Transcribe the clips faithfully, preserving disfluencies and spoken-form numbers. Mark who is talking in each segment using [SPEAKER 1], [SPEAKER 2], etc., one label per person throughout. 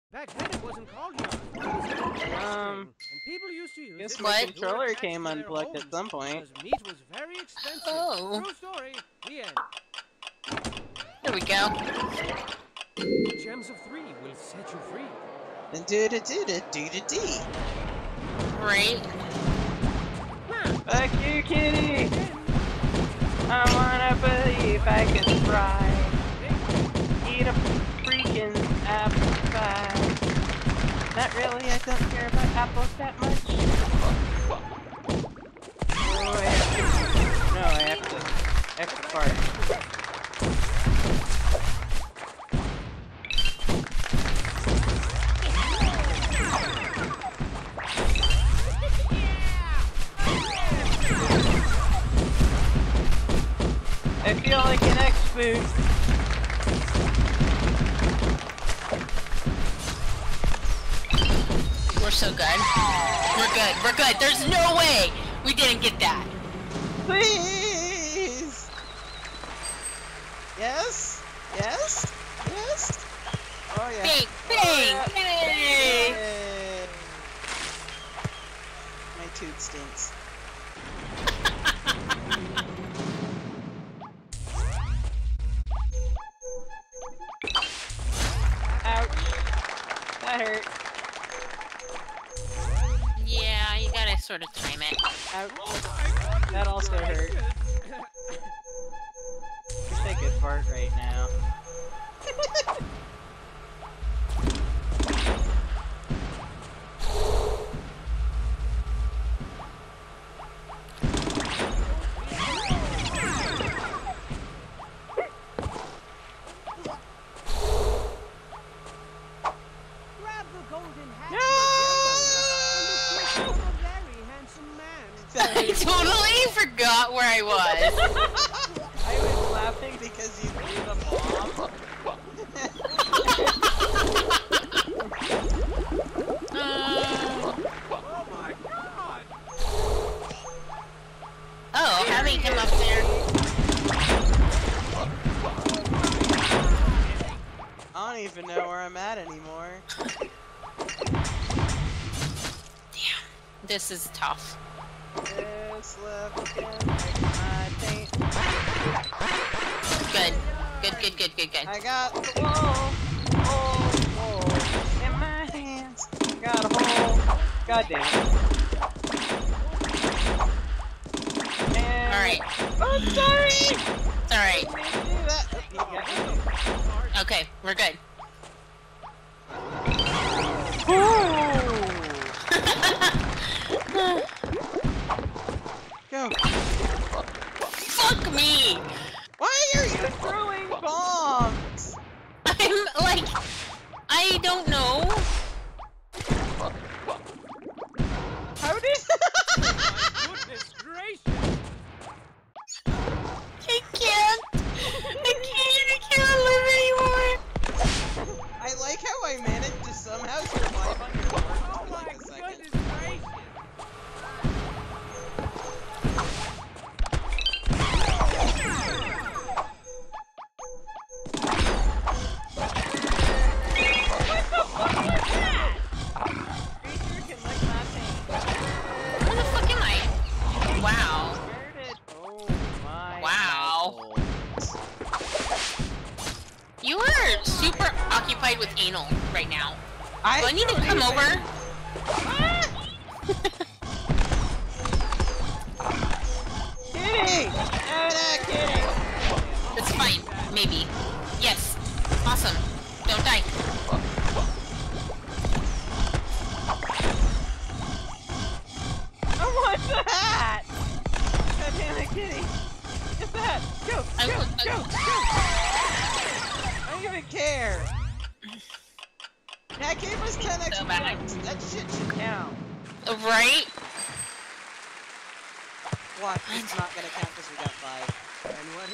[SPEAKER 1] Back then it wasn't called yarn. It was called
[SPEAKER 2] Um,
[SPEAKER 1] and people used to use
[SPEAKER 2] guess
[SPEAKER 1] it
[SPEAKER 2] my
[SPEAKER 1] to
[SPEAKER 2] controller
[SPEAKER 1] attach
[SPEAKER 2] came
[SPEAKER 1] to their
[SPEAKER 2] unplugged at
[SPEAKER 1] homes
[SPEAKER 2] some point.
[SPEAKER 1] because meat was very expensive.
[SPEAKER 3] Oh.
[SPEAKER 1] True story. The end.
[SPEAKER 3] There we go.
[SPEAKER 1] Gems of three will set you free.
[SPEAKER 2] And do da do da do da dee.
[SPEAKER 3] Right.
[SPEAKER 2] Fuck you, kitty! I wanna believe I can fry. Eat a freaking apple pie. Not really, I don't care about apples that much. Oh, I have to... No, I have to... I have to fart. I feel like an expert.
[SPEAKER 3] We're so good. We're good. We're good. There's no way we didn't get that.
[SPEAKER 2] Please! Yes? Yes? Yes? Oh yeah.
[SPEAKER 3] Bang! Bang!
[SPEAKER 2] Oh, yeah.
[SPEAKER 3] Yay!
[SPEAKER 2] Yay. My toot stinks. Ouch. That hurt.
[SPEAKER 3] Yeah, you gotta sort of time it.
[SPEAKER 2] Ouch. That also hurt. Wish I could fart right now.
[SPEAKER 1] Grab the golden hat.
[SPEAKER 2] No!
[SPEAKER 1] and look like a very handsome man.
[SPEAKER 3] I totally forgot where I was.
[SPEAKER 2] I was laughing because you threw the bomb.
[SPEAKER 3] Uh,
[SPEAKER 1] Oh my god!
[SPEAKER 3] oh, having him up there.
[SPEAKER 2] I don't even know where I'm at anymore.
[SPEAKER 3] Damn, this is tough.
[SPEAKER 2] This looking like my paint.
[SPEAKER 3] Good. Good, good, good, good, good.
[SPEAKER 2] I got the wall, wall, wall in my hands. Got a hole. God damn it. And
[SPEAKER 3] Alright.
[SPEAKER 2] oh, sorry!
[SPEAKER 3] Alright.
[SPEAKER 2] I didn't mean to do that. Oh, you got me.
[SPEAKER 3] Okay, we're good.
[SPEAKER 2] Go.
[SPEAKER 3] Fuck me!
[SPEAKER 2] Why are you throwing bombs?
[SPEAKER 3] I'm like... I don't know.
[SPEAKER 2] How did...
[SPEAKER 1] Goodness gracious!
[SPEAKER 3] I can't. I can't. I can't live anymore.
[SPEAKER 2] I like how I managed to somehow survive on your work
[SPEAKER 1] Oh
[SPEAKER 2] for
[SPEAKER 1] my
[SPEAKER 2] like a second.
[SPEAKER 1] goodness gracious!
[SPEAKER 2] Creature can lick my paint.
[SPEAKER 3] Where the fuck am I? Wow.
[SPEAKER 2] Where did... Oh my...
[SPEAKER 3] Wow.
[SPEAKER 2] balls.
[SPEAKER 3] You are super occupied with anal right now.
[SPEAKER 2] I,
[SPEAKER 3] Do I need to come over?
[SPEAKER 2] Kitty! No, no, kitty!
[SPEAKER 3] That's fine. Maybe. Yes. Awesome. Don't die.
[SPEAKER 2] I want the hat! God damn it, kitty! Get the hat! Go!
[SPEAKER 3] I
[SPEAKER 2] Go!
[SPEAKER 3] will- I-
[SPEAKER 2] Go! Go! I don't even care! That gave us ten extra
[SPEAKER 3] bad.
[SPEAKER 2] points. That shit should count.
[SPEAKER 3] Right?
[SPEAKER 2] Watch, it's not gonna count because we got five.
[SPEAKER 1] And what?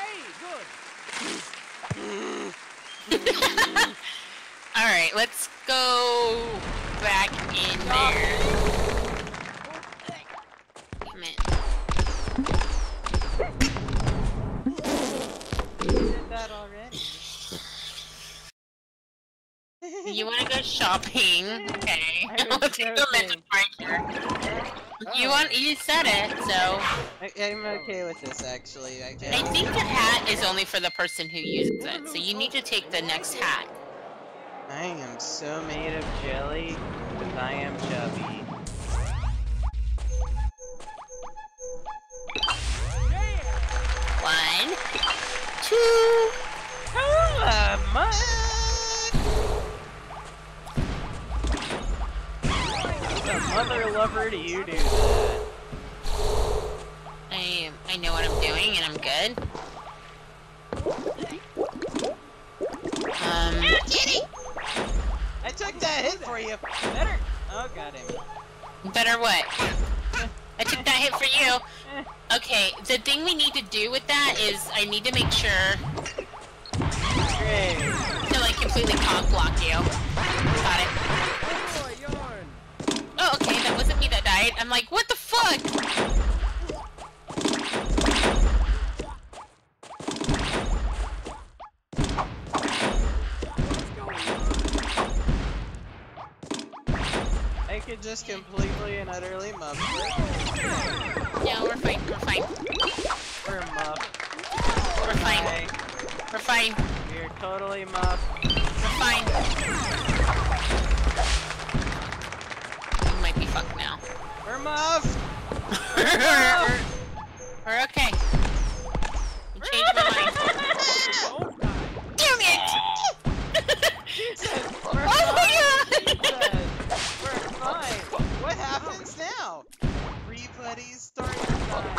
[SPEAKER 1] It's an A. Good.
[SPEAKER 3] Alright, let's go back in there. Damn it.
[SPEAKER 2] Did that already?
[SPEAKER 3] You wanna go shopping? Okay.
[SPEAKER 2] I was
[SPEAKER 3] I'll take the
[SPEAKER 2] joking.
[SPEAKER 3] message right here. You want? You said it, so.
[SPEAKER 2] I, I'm okay with this, actually. I
[SPEAKER 3] I
[SPEAKER 2] guess.
[SPEAKER 3] think the hat is only for the person who uses it, so you need to take the next hat.
[SPEAKER 2] I am so made of jelly because I am chubby.
[SPEAKER 3] One, two.
[SPEAKER 2] Oh, my. The mother lover do you do that?
[SPEAKER 3] I I know what I'm doing, and I'm good. Um.
[SPEAKER 2] I took that hit for you. Better. Oh, got him.
[SPEAKER 3] Better what? I took that hit for you. Okay, the thing we need to do with that is I need to make sure
[SPEAKER 2] Great.
[SPEAKER 3] to like completely cock block you. Got it.
[SPEAKER 1] Oh, yarn.
[SPEAKER 3] Oh, okay, that wasn't me that died. I'm like, what the fuck?
[SPEAKER 2] I could just completely and utterly muff her.
[SPEAKER 3] No, we're fine. We're fine.
[SPEAKER 2] We're muff.
[SPEAKER 3] We're fine.
[SPEAKER 2] Okay.
[SPEAKER 3] We're fine.
[SPEAKER 2] We're totally muff.
[SPEAKER 3] We're fine. We might be fucked now.
[SPEAKER 2] We're muff.
[SPEAKER 3] we're, we're okay. You changed my mind. Damn it!
[SPEAKER 2] We're
[SPEAKER 3] Oh my god!
[SPEAKER 2] We're fine. What happens now? Everybody's starting to die.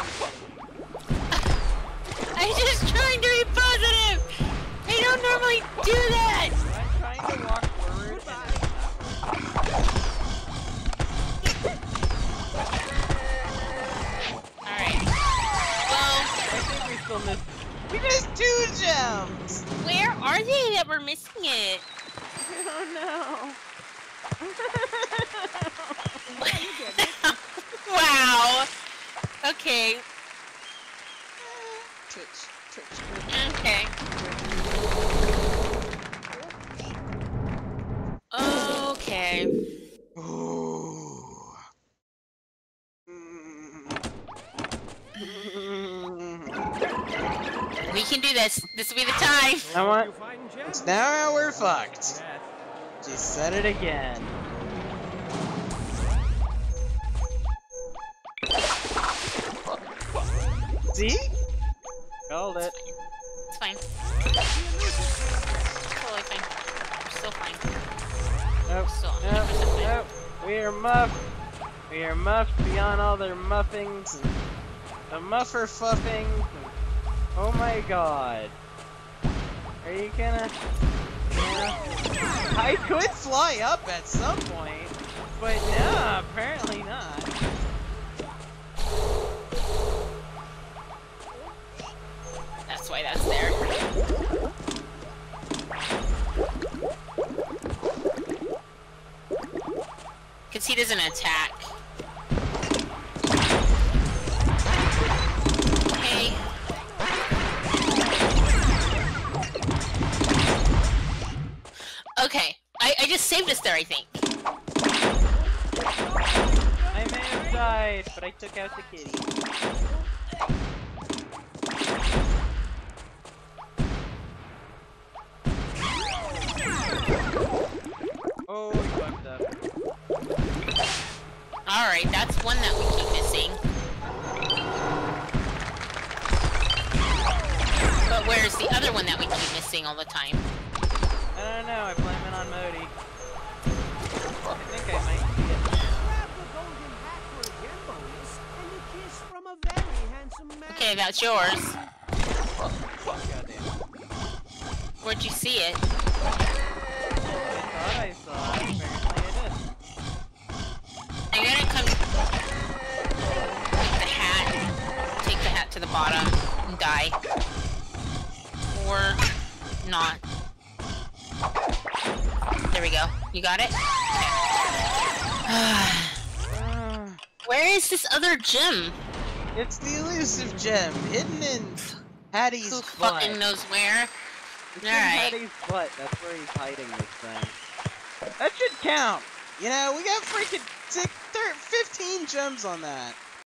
[SPEAKER 3] I'm just trying to be positive! I don't normally do that!
[SPEAKER 2] I'm trying to walk forward.
[SPEAKER 3] Alright. Well,
[SPEAKER 2] I think we still missed. We missed two gems!
[SPEAKER 3] where are they that we're missing it?
[SPEAKER 2] Oh no.
[SPEAKER 3] Wow! Okay.
[SPEAKER 2] Twitch, twitch,
[SPEAKER 3] Okay. Okay.
[SPEAKER 2] Ooh.
[SPEAKER 3] We can do this. This will be the time.
[SPEAKER 2] I want.
[SPEAKER 1] You find gems?
[SPEAKER 2] Now we're fucked.
[SPEAKER 1] Yes.
[SPEAKER 2] She said it again. See? Called it.
[SPEAKER 3] It's fine. Totally fine. We're still fine.
[SPEAKER 2] Nope.
[SPEAKER 3] Still
[SPEAKER 2] Nope.
[SPEAKER 3] one hundred percent fine.
[SPEAKER 2] Nope. We are muffed. We are muffed beyond all their muffings. And the muffer fluffings. And oh my god. Are you gonna? Yeah. I could fly up at some point, but no, apparently not.
[SPEAKER 3] That's why that's there. Cause he doesn't attack. Okay. Okay. I, I just saved us there, I think.
[SPEAKER 2] I may have died, but I took out the kitty. Oh, we fucked up.
[SPEAKER 3] Alright, that's one that we keep missing. But where's the other one that we keep missing all the time?
[SPEAKER 2] I don't know, I blame it on Modi. I think I might see it.
[SPEAKER 1] Grab the golden hat for a gem bonus and a kiss from a very handsome man.
[SPEAKER 3] Okay, that's yours.
[SPEAKER 2] Goddamn.
[SPEAKER 3] Where'd you see it?
[SPEAKER 2] I thought I saw it, apparently I did.
[SPEAKER 3] I'm gonna come take the hat, take the hat to the bottom, and die. Or not. There we go. You got it? Okay. Where is this other gem?
[SPEAKER 2] It's the elusive gem, hidden in Hattie's
[SPEAKER 3] Who
[SPEAKER 2] butt.
[SPEAKER 3] fucking knows where?
[SPEAKER 2] It's in
[SPEAKER 3] Alright.
[SPEAKER 2] Hattie's butt, that's where he's hiding this thing. count.
[SPEAKER 4] You know, we got freaking six, thir- fifteen gems on that.